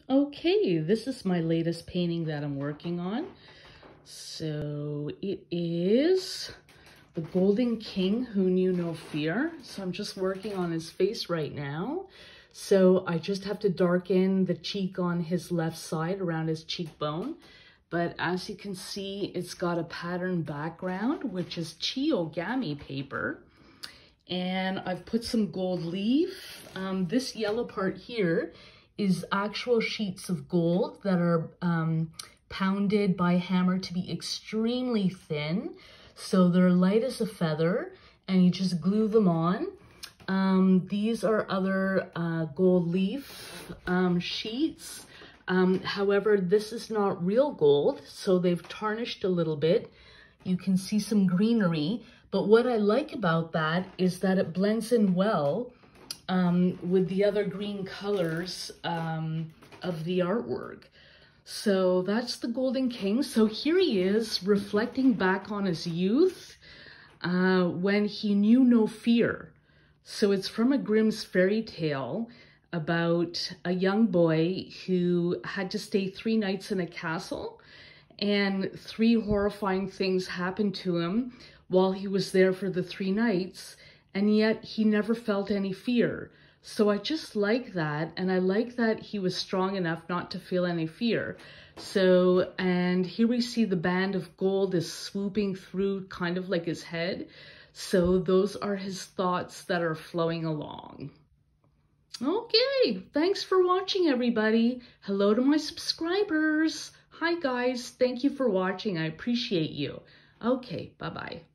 Okay, this is my latest painting that I'm working on. So it is the Golden King Who Knew No Fear. So I'm just working on his face right now. So I just have to darken the cheek on his left side around his cheekbone. But as you can see, it's got a pattern background, which is Chiogami paper. And I've put some gold leaf. This yellow part here is actual sheets of gold that are pounded by hammer to be extremely thin. So they're light as a feather and you just glue them on. These are other gold leaf sheets. However, this is not real gold, so they've tarnished a little bit. You can see some greenery, but what I like about that is that it blends in well with the other green colors of the artwork. So that's the Golden King. So here he is reflecting back on his youth when he knew no fear. So it's from a Grimm's fairy tale about a young boy who had to stay 3 nights in a castle, and 3 horrifying things happened to him while he was there for the 3 nights, and yet he never felt any fear. So I just like that, and I like that he was strong enough not to feel any fear. So, and here we see the band of gold is swooping through kind of like his head. So those are his thoughts that are flowing along. Okay, thanks for watching, everybody. Hello to my subscribers. Hi guys, thank you for watching. I appreciate you. Okay, bye-bye.